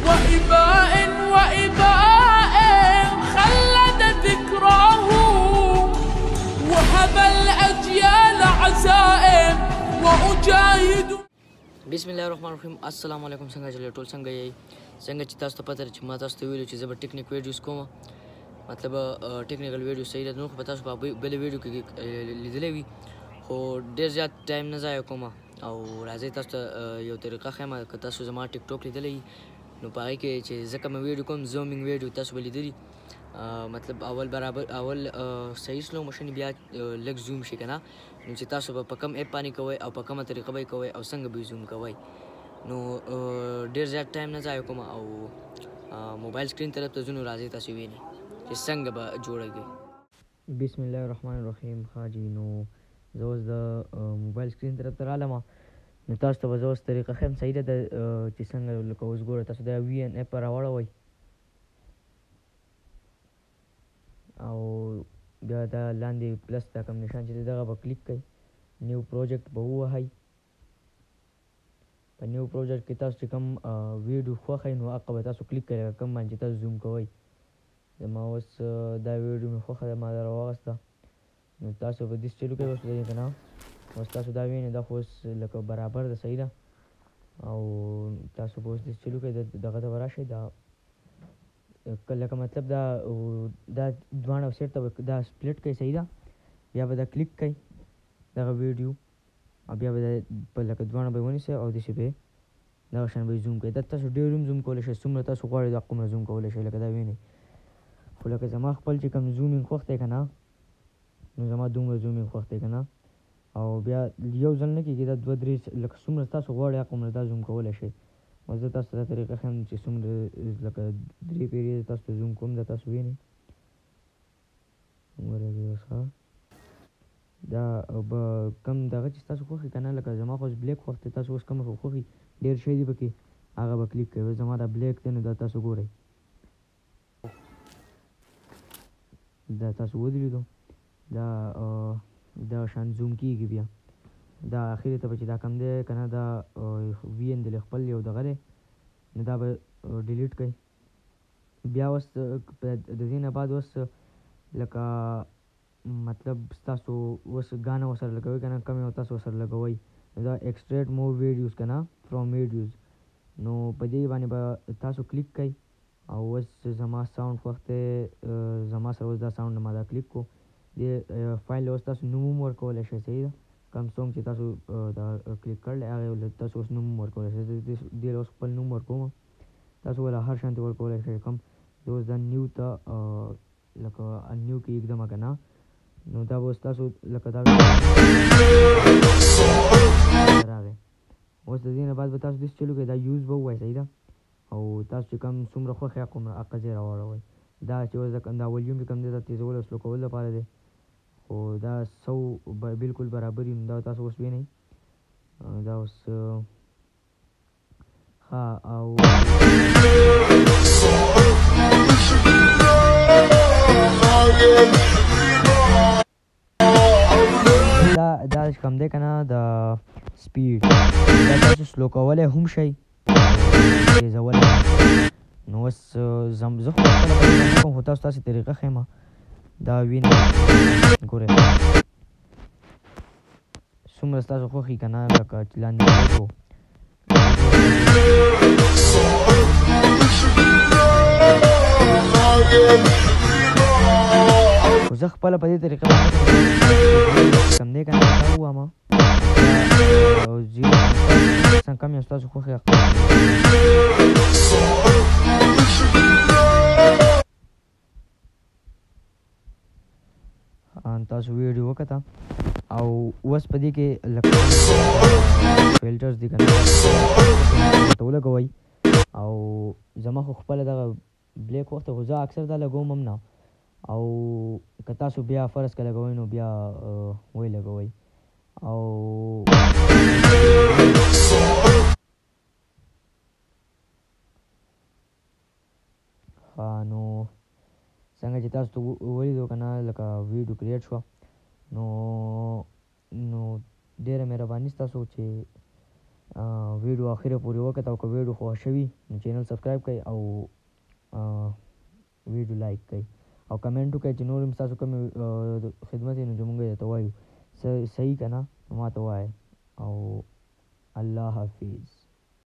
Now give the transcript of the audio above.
وإباء وإباء خلد ذكراه وهب الأجيال عزائم وأجاهد. بسم الله الرحمن الرحیم. السلام علیکم. څنګه چلی ټول څنګه یې څنګه چې تاسو ته پته چې ما تاسو ته ویلو چې زه به ټیکنیک ویډیوز کوم، مطلب ټیکنیکل ویډیو صحیح ده نو خو به تاسو په بلې ویډیو کې لیدلی وي، خو ډېر زیات ټایم نه ضایع کوم او راځئ تاسو ته یو طریقه ښیم. که تاسو زما ټیک ټاک لیدلی نو په هغې کې چې زه کومه ویډیو کوم زومینګ ویډیو تاسو به لیدلي، مطلب اول صحیح سلو موشن بیا لږ زوم شي که نه، نو چې تاسو به په کم ایپ باندې کوئ او په کومه طریقه به یې کوئ او څنګه به یې زوم کوئ. نو ډېر زیات ټایم نه ضایع کوم او موبایل سکرین طرف ته ځو، نو راځئ تاسو وینئ چې څنګه به جوړوي. بسم الله الرحمن الرحیم. ښه جي، نو زه اوس د موبایل سکرین طرف ته رالم، نو تاسو ته به زه اوس طریقه ښیم صحیح ده چې څنګه لکه اوس ګوره تاسو دا وي ان ایپ راواړوئ او بیا دا لاندې پلس دا کوم نشان چې دی دغه به کلیک کړئ، نیو پروجیکټ به ووهئ. په نیو پروجیکټ کې تاسو چې کوم ویډیو خوښوئ نو هغه به تاسو کلیک کړئ، کوم باندې چې تاسو زوم کوئ. زما اوس دا ویډیو مې خوښه ده، ما دا راواغسته، نو تاسو به داسې چلو کوئ اوس که نه. اوس تاسو دا وینئ دا خو اوس لکه برابر ده، صحیح ده، او تاسو به اوس داسې چلو کوئ دغه ته به راشئ، دا لکه مطلب دا دواړه سیټ ته دا سپلټ کوئ، صحیح ده. بیا به دا کلیک کوئ دغه ویډیو او بیا به دا لکه دواړه به یې ونیسئ او داسې به یې دغه شان به یې زوم کوئ. دا تاسو ډېر هم زوم کولی شئ، څومره تاسو غواړئ هغومره زوم کولی شئ، لکه دا وینئ. خو لکه زما خپل چې کوم زومینګ خوښ دی که نه، نو زما دومره زومینګ خوښ دی که نه، او بیا یو ځل نه کېږي، دا دوه درې لکه څومره تاسو غواړئ هغومره دا زوم کولی شئ. او زه تاسو ته دا طریقه ښیم چې څومره لکه درې پیرې تاسو ته زوم کوم، دا تاسو وینئ. ورغې اوس ښه دا به کم دغه چې تاسو خوښي که نه، لکه زما خو اوس بلیک خوښ دی، تاسو اوس کومه خوښي ډېر شی دي پکې هغه به کلیک کوئ. زما دا بلیک دی نو دا تاسو ګورئ، دا تاسو ودرېدو، دا شان زوم کېږي. بیا دا اخري ته به چې دا کم دی که نه، دا وي ان دی خپل یو دغه دی، نو دا به ډیلیټ کړئ. بیا اوس د دې نه بعد اوس لکه مطلب ستاسو اوس ګانه ورسره لګوئ که نه، کم یو تاسو ورسره لګوئ، نو دا ایکسټریټ مور ویډیوز که نه فرام ویډیوز، نو په دې باندې به تاسو کلیک کړئ. او اوس زما ساوند خوښ دی، زما سره اوس دا ساوند ما دا کلیک کړو، دې فایل اوس تاسو نوم هم ورکولی شئ، صحیح ده. کوم سونګ چې تاسو دا کلیک کړلی هغې تاسو اوس نوم هم ورکولی شئ. زه دې اوس خپل نوم ورکوم، تاسو وله هر شانتې ورکولی شئ. کوم زه اوس دا نیو ته لکه نیو کې ایږدمه که نه، نو دا به اوس تاسو لکه دا راغی. اوس د دې نه بعد به تاسو داسې چلو کوئ، دا یوز به ووایئ، صحیح ده، او تاسو چې کوم څومره خوښ یې هغومره هغه ځای راواړوئ. دا چې اوس دا ولیوم چې کوم دی دا تیزول او سلو کولو لپاره دی، خو دا 100 بالکل برابر وي، نو دا تاسو اوس وینئ. دا اوس ښه او دا چې کوم دی که نه د سپیډ دا تاسو سلو کولی هم شئ، تیزولی. نو اوس زه خو خپله نه کوم، خو تاسو داسې طریقه ښیم. دا وینئ ګورئ څومره ستاسو خوښي که نه، لکه چې لاندې وکړو خو زه خپله په دې طریقه باندې کم دی که نه دا ووایم، کم یو ستاسو خوښي تاسو ویډیو وکته. او اوس په دې کې لکه فلټرز دي که نه ته ولګوئ. او زما خو خپله دغه بلیک وخت خو زه اکثر دا لګوم هم نه، او که تاسو بیا فرض که لګوئ نو بیا وی لګوئ. او نو څنګه چې تاسو ته ولیدو که نه لکه ویډیو کریټ شوه، نو ډېره مهرباني ستاسو چې ویډیو اخره پورې وکړه او که ویډیو خوښ شوي نو چینل سبسکرایب کړئ او ویډیو لایک کړئ او کمنټ وکړئ چې نور هم ستاسو کومې خدمت وي نو چې موږ یې درته وایو صحیح که نه ما ته ووایئ او الله حافظ.